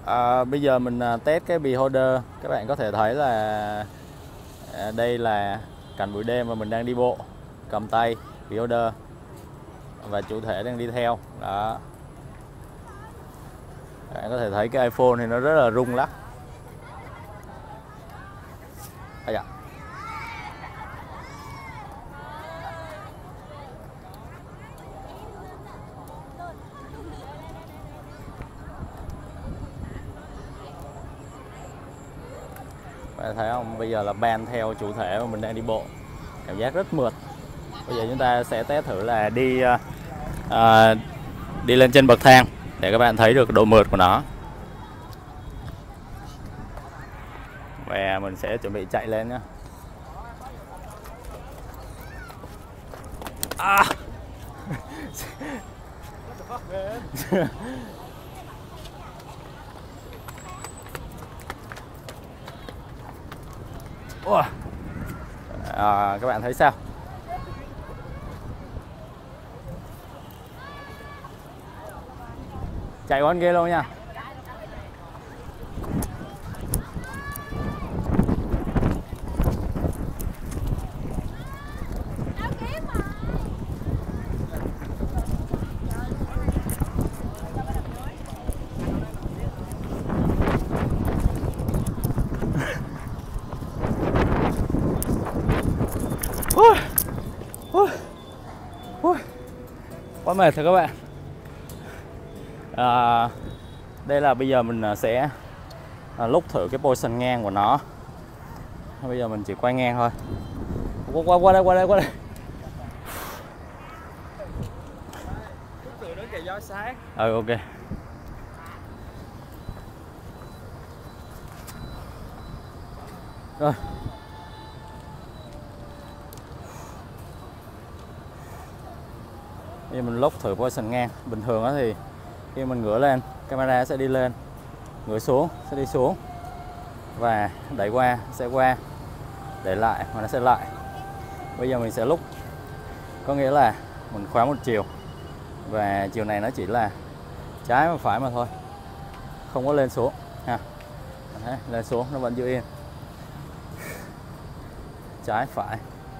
Bây giờ mình test cái beholder. Các bạn có thể thấy là đây là cảnh buổi đêm và mình đang đi bộ cầm tay beholder và chủ thể đang đi theo đó. Các bạn có thể thấy cái iPhone thì nó rất là rung lắc. Dạ. Bạn thấy không? Bây giờ là ban theo chủ thể mà mình đang đi bộ. Cảm giác rất mượt. Bây giờ chúng ta sẽ test thử là đi lên trên bậc thang để các bạn thấy được độ mượt của nó. Và mình sẽ chuẩn bị chạy lên nhé. Các bạn thấy sao? Chạy con ghê luôn nha. Quá mệt rồi các bạn. Đây là bây giờ mình sẽ lúc thử cái position ngang của nó. Bây giờ mình chỉ quay ngang thôi. Qua đây. Ok. Rồi. Bây giờ mình lúc thử position ngang. Bình thường đó thì khi mình ngửa lên, camera sẽ đi lên, ngửa xuống sẽ đi xuống, và đẩy qua sẽ qua, đẩy lại và nó sẽ lại. Bây giờ mình sẽ lúc, có nghĩa là mình khóa một chiều và chiều này nó chỉ là trái và phải mà thôi, không có lên xuống ha. Đấy, lên xuống nó vẫn giữ yên, trái phải.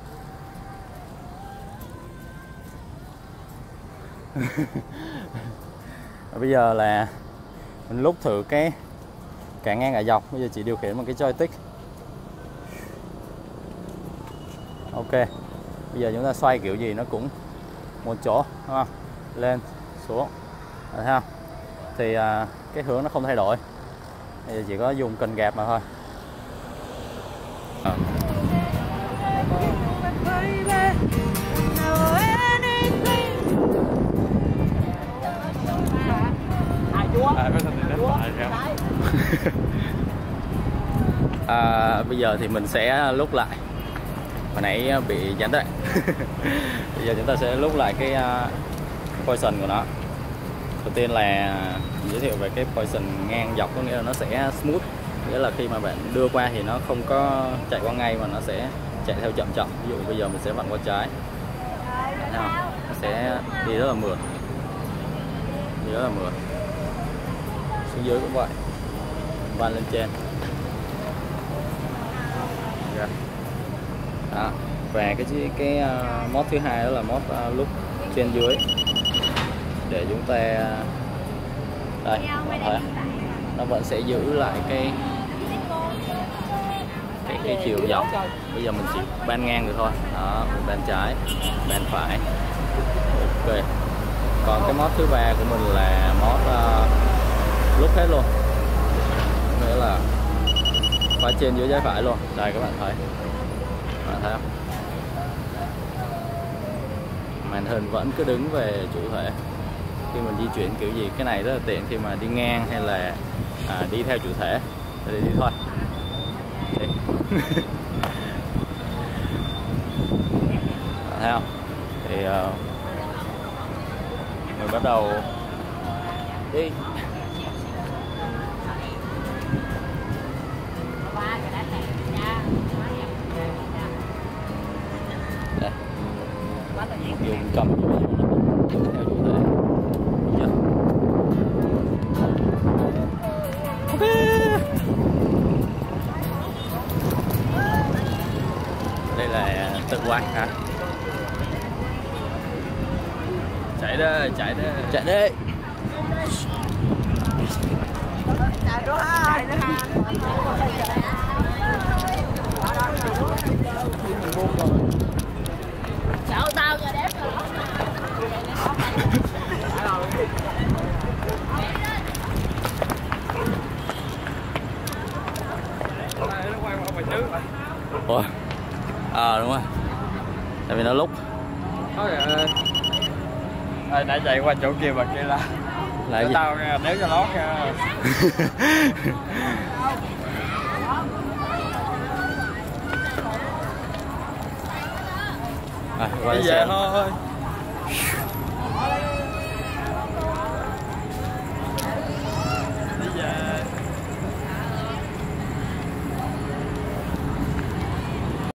Bây giờ là mình lúc thử cái cả ngang cả dọc. Bây giờ chỉ điều khiển bằng cái joystick. Ok. Bây giờ chúng ta xoay kiểu gì nó cũng một chỗ, đúng không? Lên xuống, thấy không? Thì cái hướng nó không thay đổi. Bây giờ chỉ có dùng cần gạt mà thôi. Bây giờ thì mình sẽ lúc lại. Hồi nãy bị gián đoạn. Bây giờ chúng ta sẽ lúc lại cái position của nó. Đầu tiên là giới thiệu về cái position ngang dọc, có nghĩa là nó sẽ smooth, nghĩa là khi mà bạn đưa qua thì nó không có chạy qua ngay mà nó sẽ chạy theo chậm chậm. Ví dụ bây giờ mình sẽ vặn qua trái, thấy không? Nó sẽ đi rất là mượt, xuống dưới cũng vậy, van lên trên. Đó. Và cái mod thứ hai đó là mod loop trên dưới, để chúng ta đây, bạn thấy nó vẫn sẽ giữ lại cái chiều dọc. Bây giờ mình chỉ ban ngang được thôi. Đó, ban trái, ban phải. Ok. Còn cái mod thứ ba của mình là mod lúc hết luôn, nghĩa là khóa trên dưới trái phải luôn. Đây các bạn thấy không? Màn hình vẫn cứ đứng về chủ thể. Khi mình di chuyển kiểu gì, cái này rất là tiện khi mà đi ngang hay là đi theo chủ thể. Để đi thôi. Đi. Thấy không? Thì mình bắt đầu đi. Dùng cầm theo chủ thể. Tự quay hả? Chạy đi, chạy đi. Chạy đi. Chào tao cho đẹp rồi. Nó quay qua ngoài trước rồi. Ủa? Đúng rồi. Tại vì nó lúc. Nãy chạy qua chỗ kia bà kia là Là gì? tao đéo cho lót nha. Qua Đi về thôi.